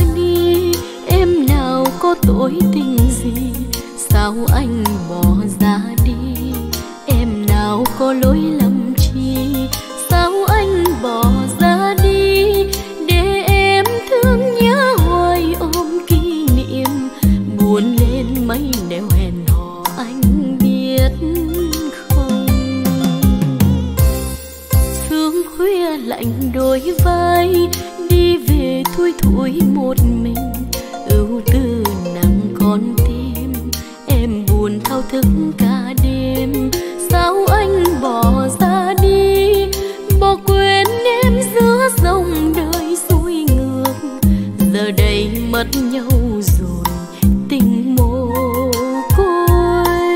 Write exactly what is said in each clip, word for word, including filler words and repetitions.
đi, em nào có tội tình gì, sao anh bỏ ra đi, em nào có lỗi lầm chi, sao anh bỏ ra đi, để em thương nhớ hoài ôm kỷ niệm, buồn lên mấy nẻo hẹn hò anh biết không. Sương khuya lạnh đôi vai, đi về thui thủi một mình, ưu tư nặng con tim, em buồn thao thức cả đêm, sao anh bỏ ra đi, bỏ quên em giữa dòng đời xuôi ngược, giờ đây mất nhau rồi tình mồ côi.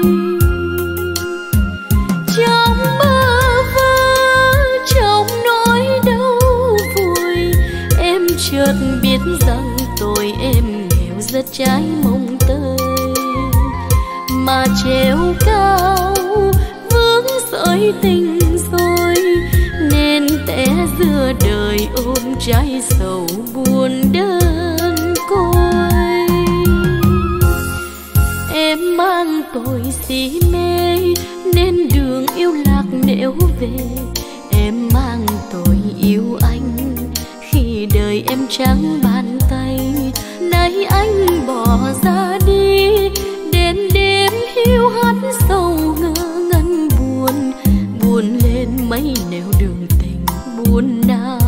Trong bơ vơ, trong nỗi đau vùi, em chợt biết rằng tội em nghèo rất trái mong tới, mà treo cao vướng sợi tình rồi, nên té giữa đời ôm trái sầu buồn đơn côi. Em mang tội si mê nên đường yêu lạc nẻo về, em mang tội yêu anh khi đời em trắng bàn tay, nay anh bỏ ra đi, đến đêm hiu hắt sầu ngơ ngẩn buồn, buồn lên mấy nẻo đường tình buồn nào.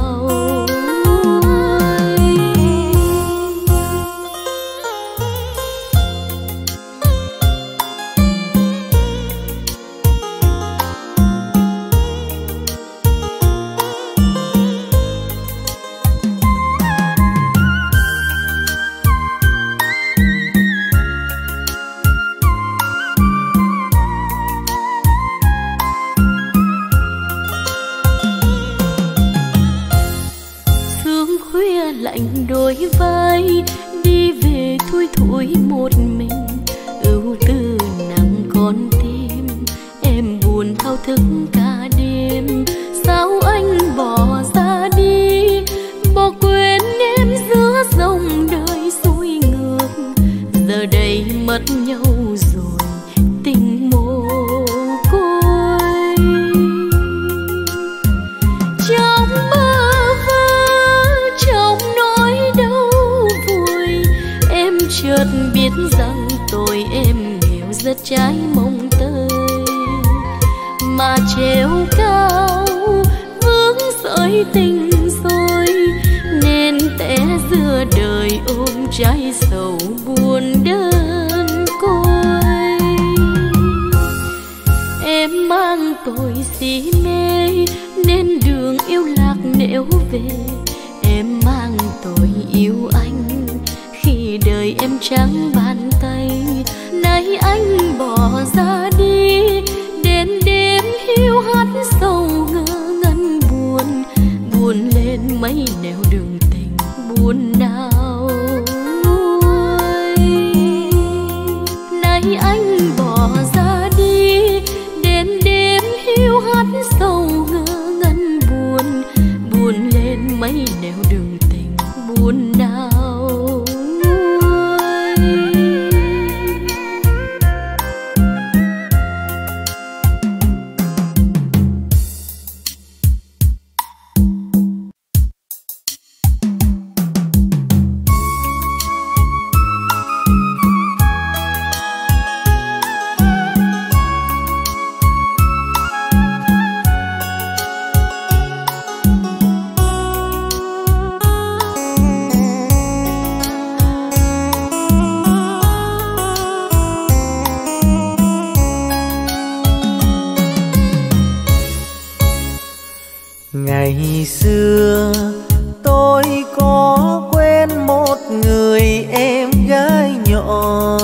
Lạnh đôi vai, đi về thui thủi một mình, ưu tư nặng con tim, em buồn thao thức cả đêm, sao anh bỏ ra đi, bỏ quên em giữa dòng đời xuôi ngược, giờ đây mất nhau rồi tình mồ côi. Trong bơ vơ, trong nỗi đau vùi, em chợt biết rằng tội em nghèo rất trái mong tới, mà treo cao vướng sợi tình rồi, nên té giữa đời ôm trái sầu buồn đơn côi. Em mang tội si mê nên đường yêu lạc nẻo về, em mang tội yêu anh khi đời em trắng bàn tay, nay anh bỏ ra đi, đến đêm hiu hắt sầu ngơ ngẩn buồn, buồn lên mấy nẻo đường tình buồn nào. Nay anh bỏ ra đi, đến đêm hiu hắt sầu ngơ ngẩn buồn, buồn lên mấy nẻo đường tình buồn nào. Ngày xưa tôi có quen một người em gái nhỏ,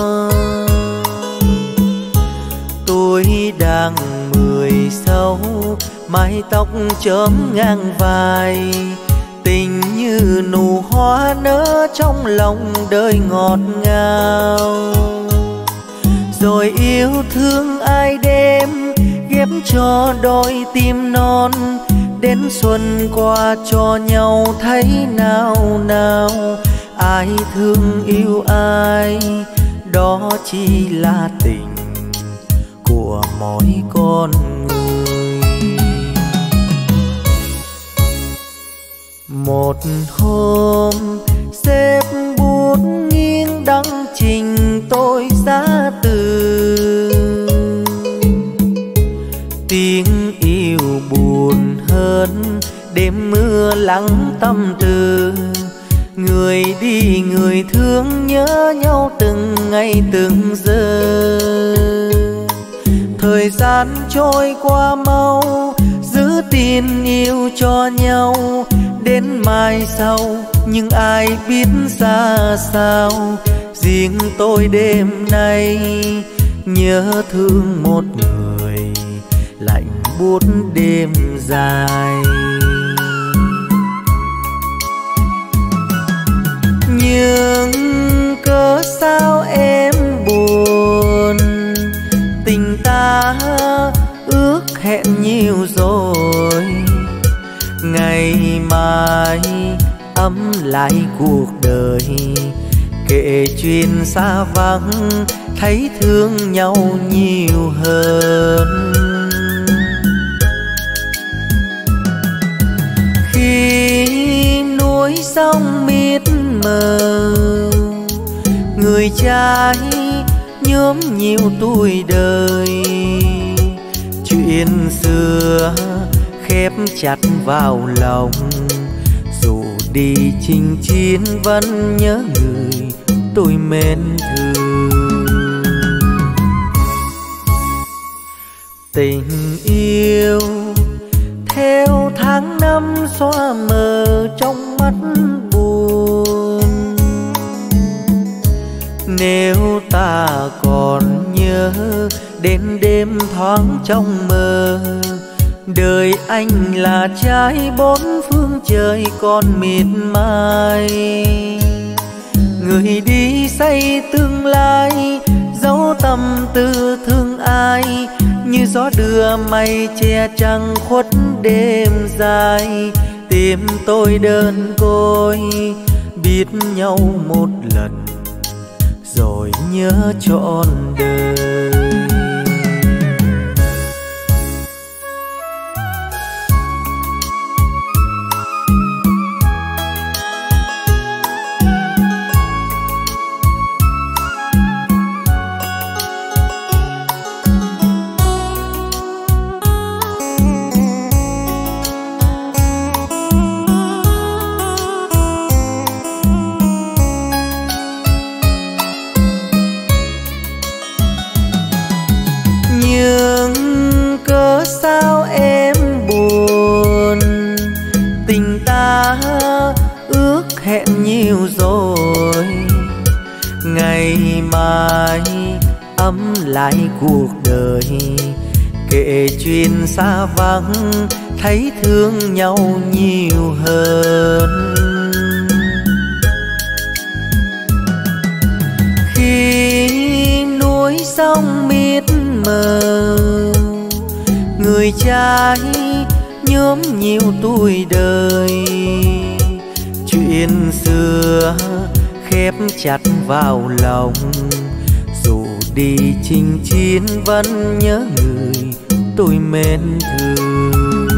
tôi đang mười sáu, mái tóc chớm ngang vai, tình như nụ hoa nở trong lòng đời ngọt ngào. Rồi yêu thương ai đêm ghép cho đôi tim non, đến xuân qua cho nhau thấy nào nào. ai thương yêu ai, đó chỉ là tình của mỗi con người. Một hôm xếp bút nghiêng đăng trình tôi giá từ, tiếng yêu buồn hơn đêm mưa lắng tâm tư. Người đi người thương nhớ nhau từng ngày từng giờ. Thời gian trôi qua mau, giữ tin yêu cho nhau đến mai sau. Nhưng ai biết ra sao, riêng tôi đêm nay nhớ thương một người lạnh buốt đêm dài. Nhưng cớ sao em buồn, tình ta ước hẹn nhiều rồi. Ngày mai ấm lại cuộc đời, kể chuyện xa vắng thấy thương nhau nhiều hơn. Khi núi sông mịt mờ, người trai nhuốm nhiều tuổi đời. Chuyện xưa khép chặt vào lòng, dù đi chinh chiến vẫn nhớ người tôi mến thương. Tình yêu theo tháng năm xóa mờ trong mắt buồn. Nếu ta còn nhớ đến đêm thoáng trong mơ, đời anh là trái bốn phương trời còn mịt mai. Người đi xây tương lai, dấu tâm tư thương ai, như gió đưa mây che trăng khuất đêm dài. Tim tôi đơn côi biết nhau một lần rồi nhớ trọn đời. Sao em buồn, tình ta ước hẹn nhiều rồi. Ngày mai ấm lại cuộc đời, kể chuyện xa vắng thấy thương nhau nhiều hơn. Khi núi sông mịt mờ, người trai nhuốm nhiều tuổi đời. Chuyện xưa khép chặt vào lòng, dù đi chinh chiến vẫn nhớ người tôi mến thương.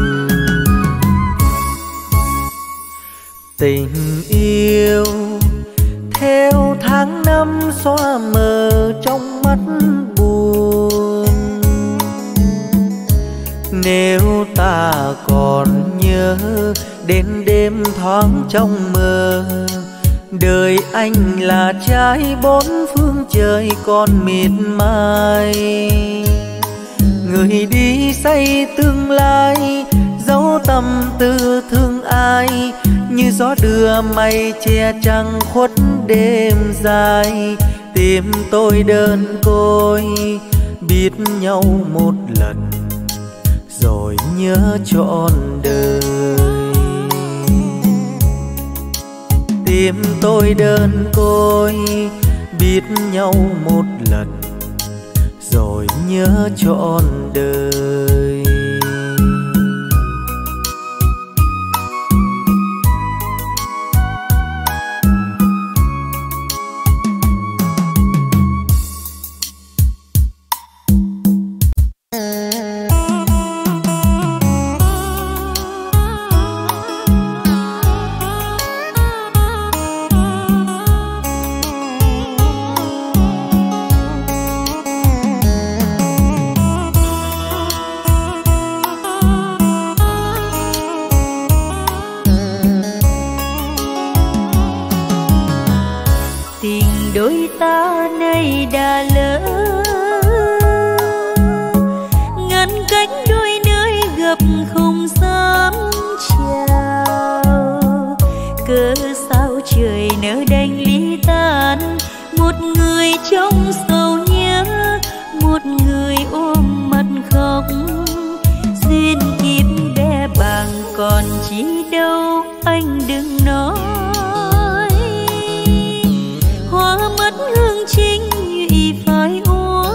Tình yêu theo tháng năm xóa mờ trong mắt buồn. Nếu ta còn nhớ đến đêm thoáng trong mơ, đời anh là trái bốn phương trời còn mịt mai. Người đi xây tương lai, dấu tâm tư thương ai, như gió đưa mây che trăng khuất đêm dài. Tim tôi đơn côi biết nhau một lần rồi nhớ trọn đời. Tim tôi đơn côi biết nhau một lần rồi nhớ trọn đời. đôi ta nay đã lỡ, ngăn cách đôi nơi gặp không dám chào. Cớ sao trời nỡ đành ly tan, một người trong sầu nhớ, một người ôm mặt khóc. Duyên kiếp bé bàng còn chi đâu anh đừng nói, hoa mất hương chính nhụy phải úa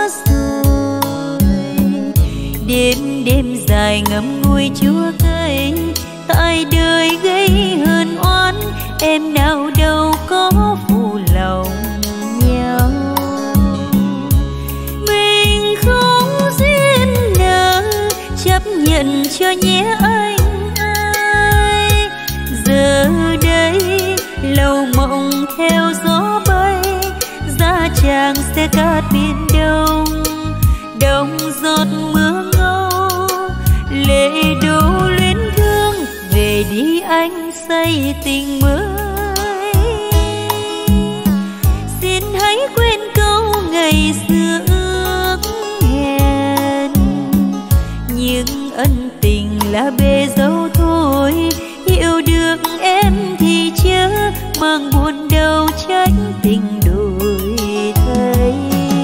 rồi. Đêm đêm dài ngậm ngùi chúa cây, tại đời gây hờn oán, em nào đâu có phụ lòng nhau. Mình không duyên nợ, chấp nhận cho nhé anh ai. Giờ đây lâu mộng theo gió bay, giá tràng sẽ cát biển đông. Đông giọt mưa ngâu, lệ đổ luyến thương, về đi anh say tình mới. Xin hãy quên câu ngày xưa ước hẹn, những ân tình là bề dâu thôi. Hiểu được em thì chớ mang buồn đâu trách tình đổi thay.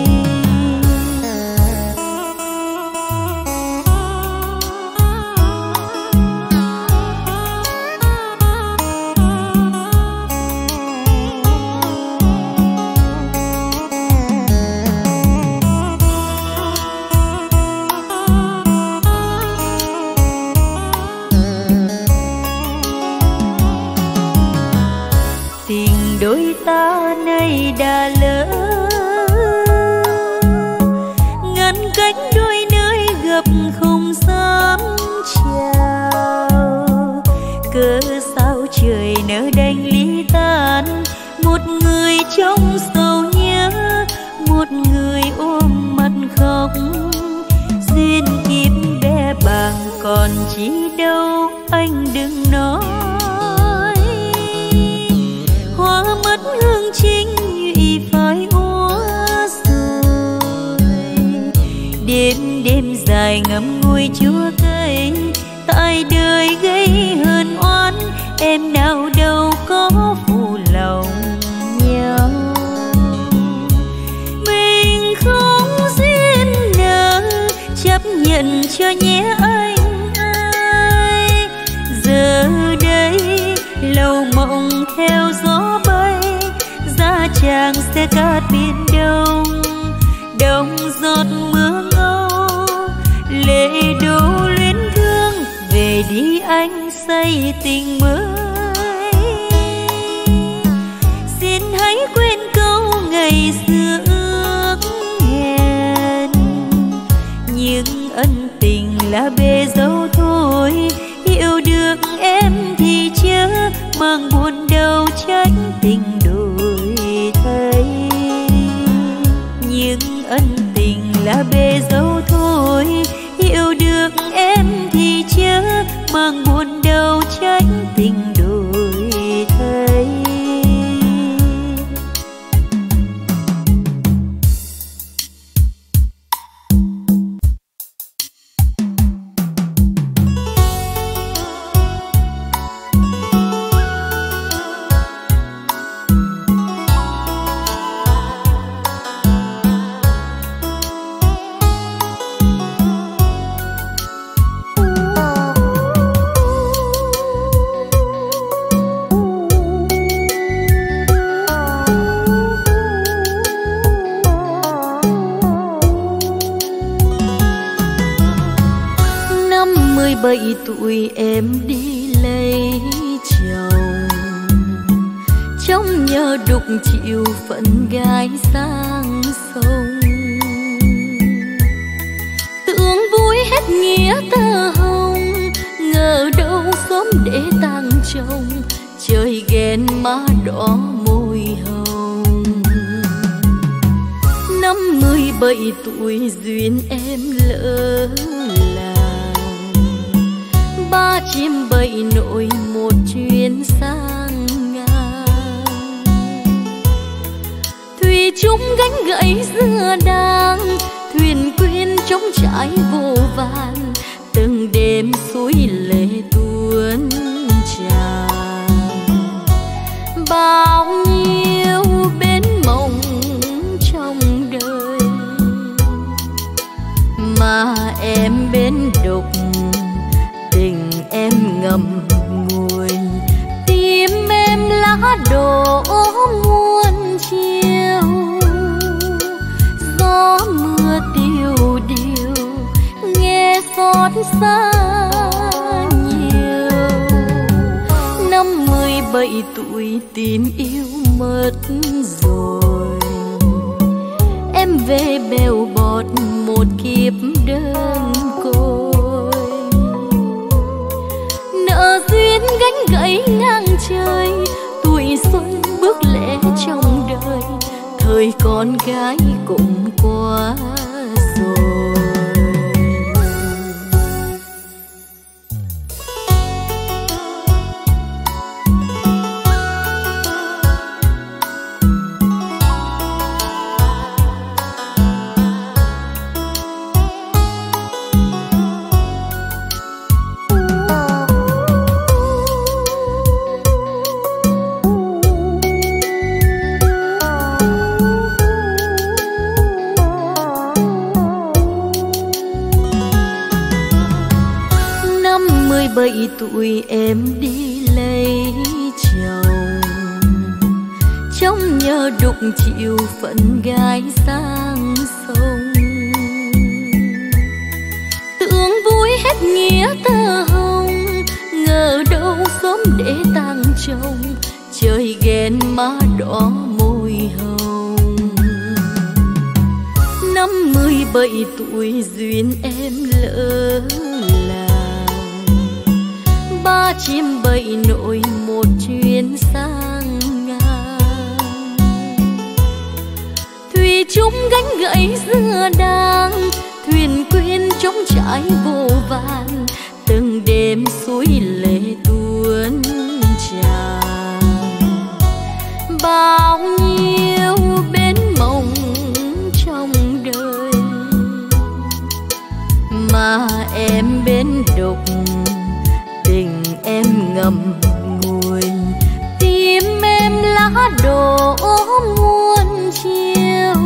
Đôi ta nay đã lỡ, ngăn cách đôi nơi gặp không dám chào. Cớ sao trời nỡ đành ly tan, một người trong sầu nhớ, một người ôm mặt khóc. Duyên kiếp bé bàng còn chi đâu anh đừng nói, hoa mất hương chính nhụy phải úa rồi. Đêm đêm dài ngậm ngùi chúa cây, tại đời gây hờn oán, em nào đâu có phụ lòng nhau. Mình không duyên nợ, chấp nhận cho nhé anh ai. Giờ đây lâu mộng theo gió bay, giá tràng sẽ cát biển đông. Đông giọt mưa ngâu, lệ đổ luyến thương, về đi anh say tình mới. Xin hãy quên câu ngày xưa ước hẹn, những ân tình là bề dâu thôi. Hiểu được em thì chớ mang buồn đâu trách tình đổi thay. Nhưng ân tình là bề dâu thôi, hiểu được em thì chớ mang buồn đâu trách tình đổi thay. Bảy tuổi em đi lấy chồng, trong nhớ đục chịu phận gái sang sông. Tưởng vui hết nghĩa tơ hồng, ngờ đâu sớm để tang chồng. Trời ghen má đỏ môi hồng, năm mươi bảy tuổi duyên em lỡ làng. Ba chim bảy nỗi một chuyến sang ngang, thủy chung gánh gậy dưa đang, thuyền quyên trống trải vô vàn, từng đêm suối lệ tuôn tràn. Bao nhiêu bến mộng trong đời mà em bên đục, tình em ngậm ngùi, tim em lá đổ muôn chiều. Gió mưa tiêu điều nghe xót xa nhiều. Năm mươi bảy tuổi tìm yêu mất rồi, em về bèo bọt một kiếp đơn côi. Nợ duyên gánh gẫy ngang trời, tuổi xuân bước lẽ trong đời, thời con gái cũng qua rồi. Bảy tuổi em đi lấy chồng, trong nhớ đục chịu phận gái sang sông. Tưởng vui hết nghĩa tơ hồng, ngờ đâu sớm để tang chồng, trời ghen má đỏ môi hồng. Năm mươi bảy tuổi duyên em lỡ ba chim bậy nổi một chuyến sang ngang. Thủy chung gánh gậy dưa đang, thuyền quyên trống trải vô vàn, từng đêm suối lệ tuôn tràn. Bao nhiêu bến mộng trong đời mà em bên đục, tình em ngậm ngùi, tim em lá đổ muôn chiều.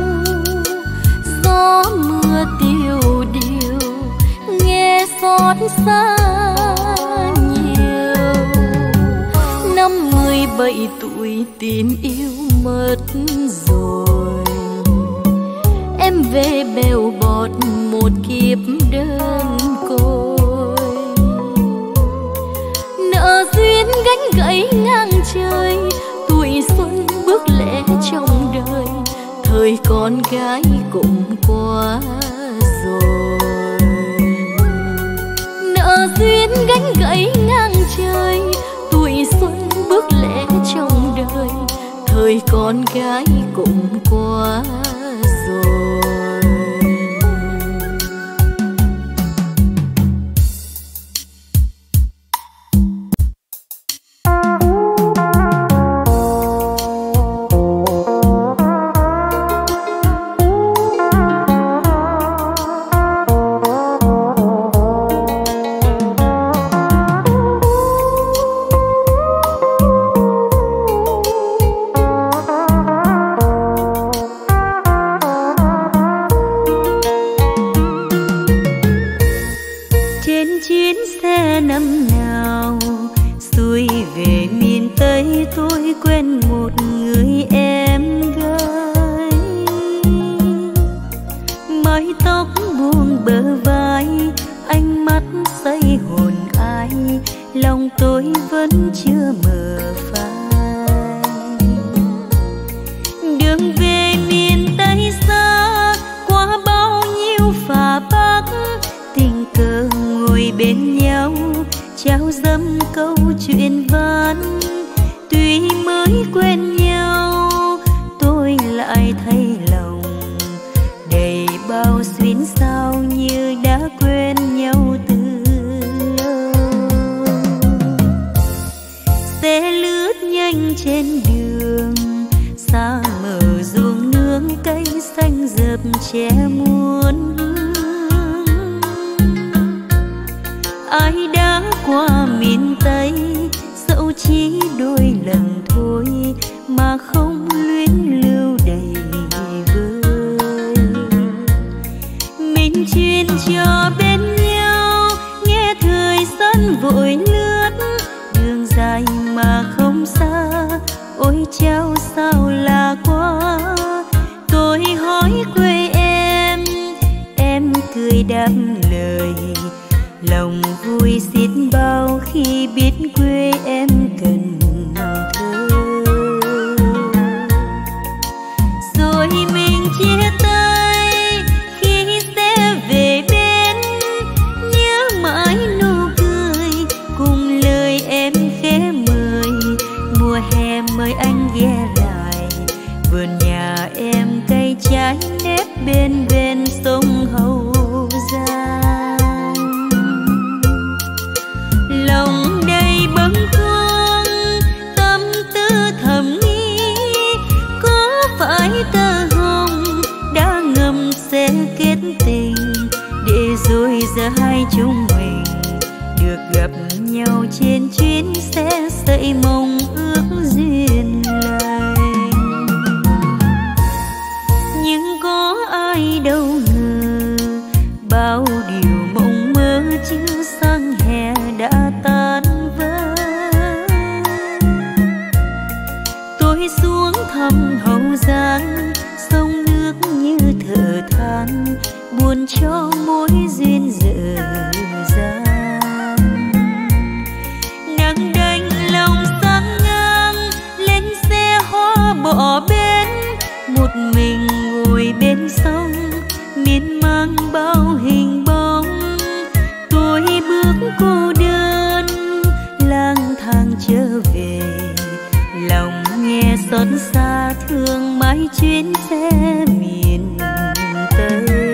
Gió mưa tiêu điều nghe xót xa nhiều. Năm mươi bảy tuổi tìm yêu mất rồi, em về bèo bọt một kiếp đơn côi. Nợ duyên gánh gẫy ngang trời, tuổi xuân bước lẽ trong đời, thời con gái cũng qua rồi. Nợ duyên gánh gẫy ngang trời, tuổi xuân bước lẽ trong đời, thời con gái cũng qua rồi. sẽ lướt nhau che muôn hương. Ai đã qua miền Tây dẫu chỉ đôi lần thôi mà không luyến lưu đầy vơi. Mình chuyên cho bên nhau nghe thời gian vội lướt, đường dài mà không xa, ôi trao sao là quá. Tôi hỏi quê em, em cười đáp lời, lòng vui xiết bao khi biết quê em cần thơ. Rồi mình chia tay khi xe về bên, nhớ mãi nụ cười cùng lời em khẽ mời. Mùa hè mời anh ghé lại vườn nhà em, cây trái nếp bên bên sông Hậu Giang. Lòng đầy bâng khuâng tâm tư thầm nghĩ, có phải tơ hồng đã ngầm sẽ kết tình, để rồi giờ hai chúng mình được gặp nhau trên chuyến xe sợi mộng ước duyên lành. Nhưng có ai đâu ngờ bao điều mộng mơ chưa sang hè đã tan vỡ. Tôi xuống thăm Hậu Giang, sông nước như thở than, buồn cho mối duyên dở dang. Nắng đánh lòng san ngang lên xe hoa bỏ bên, một mình ngồi bên sông miên man bao hình bóng. Tôi bước cô đơn lang thang trở về, lòng nghe xót xa thương mãi chuyến xe miền Tây.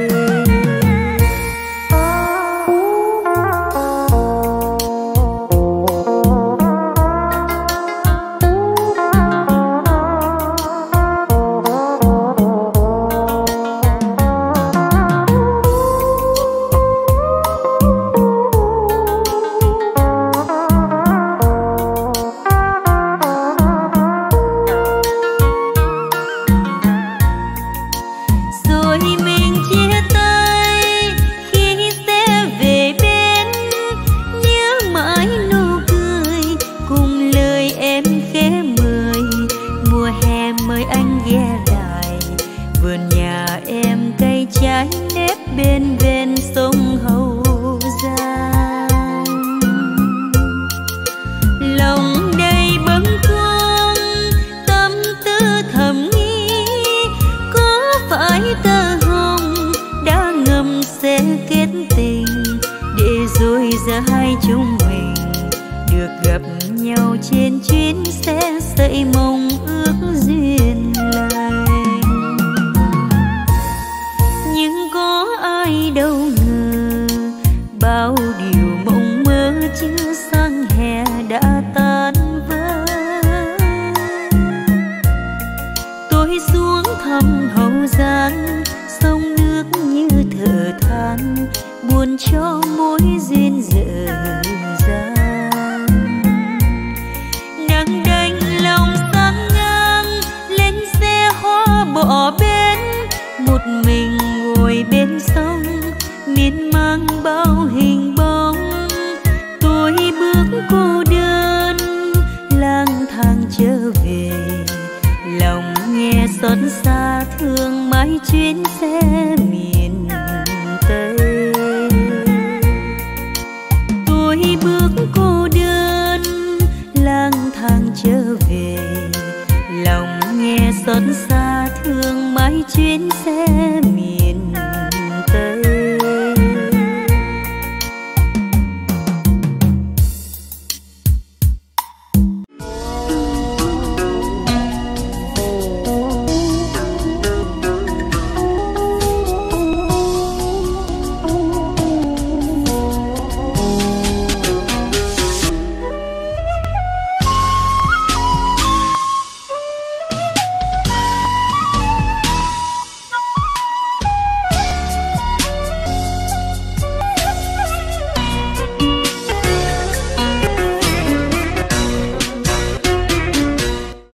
xót xa thương mãi chuyến xe